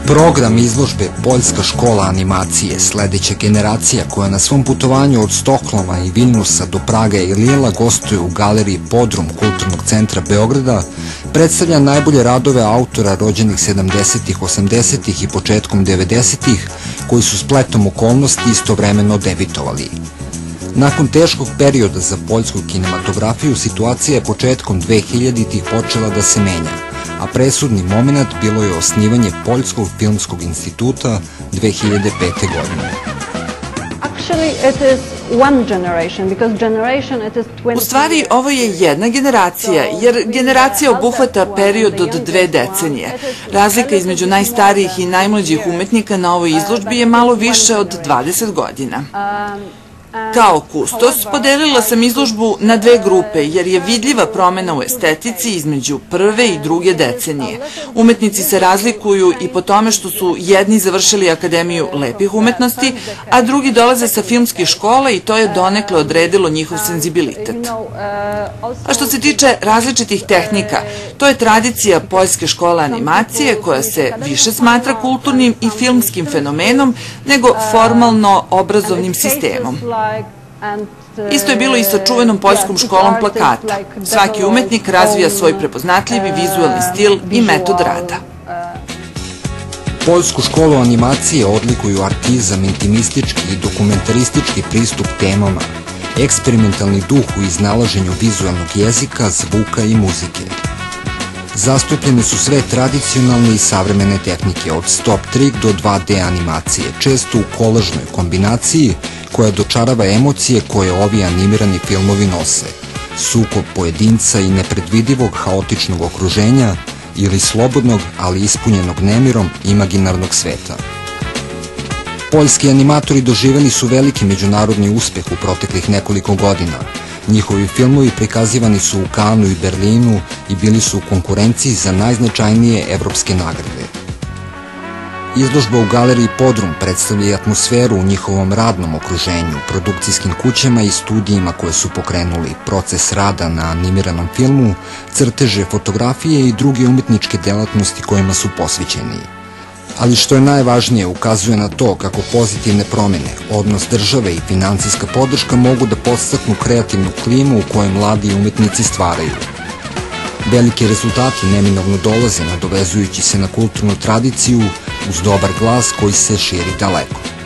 Program izložbe Poljska škola animacije, sledeća generacija koja na svom putovanju od Stokholma i Vilnusa do Praga i Lila gostuje u galeriji Podrum Kulturnog centra Beograda, predstavlja najbolje radove autora rođenih 70-ih, 80-ih i početkom 90-ih, koji su spletom okolnosti istovremeno debitovali. Nakon teškog perioda za poljsku kinematografiju, situacija je početkom 2000-ih počela da se menja, a presudni moment bilo je osnivanje Poljskog filmskog instituta 2005. godine. U stvari, ovo je jedna generacija, jer generacija obuhvata period od 2 decenije. Razlika između najstarijih i najmlađih umetnika na ovoj izložbi je malo više od 20 godina. Kao kustos, podelila sam izložbu na 2 grupe, jer je vidljiva promena u estetici između prve i druge decenije. Umetnici se razlikuju i po tome što su jedni završili Akademiju lepih umetnosti, a drugi dolaze sa filmskih škola i to je donekle odredilo njihov senzibilitet. A što se tiče različitih tehnika, to je tradicija Poljske škole animacije koja se više smatra kulturnim i filmskim fenomenom nego formalno obrazovnim sistemom. Isto je bilo i sa čuvenom poljskom školom plakata. Svaki umetnik razvija svoj prepoznatljivi vizualni stil i metod rada. Poljsku školu animacije odlikuju artizam, intimistički i dokumentaristički pristup temama, eksperimentalni duh u iznalaženju vizualnog jezika, zvuka i muzike. Zastupljene su sve tradicionalne i savremene tehnike, od stop trik do 2D animacije, često u kolažnoj kombinaciji koja dočarava emocije koje ovi animirani filmovi nose, sukob pojedinca i nepredvidivog haotičnog okruženja ili slobodnog, ali ispunjenog nemirom imaginarnog sveta. Poljski animatori doživeli su veliki međunarodni uspeh u proteklih nekoliko godina. Njihovi filmovi prikazivani su u Kanu i Berlinu i bili su u konkurenciji za najznačajnije evropske nagrade. Izložba u galeriji Podrum predstavlja i atmosferu u njihovom radnom okruženju, produkcijskim kućama i studijima koje su pokrenuli, proces rada na animiranom filmu, crteže, fotografije i druge umetničke delatnosti kojima su posvećeni. Ali što je najvažnije, ukazuje na to kako pozitivne promene, odnos države i finansijska podrška mogu da podstaknu kreativnu klimu u kojoj mladi umetnici stvaraju. Veliki rezultati neminovno dolaze nadovezujući se na kulturnu tradiciju uz dobar glas koji se širi daleko.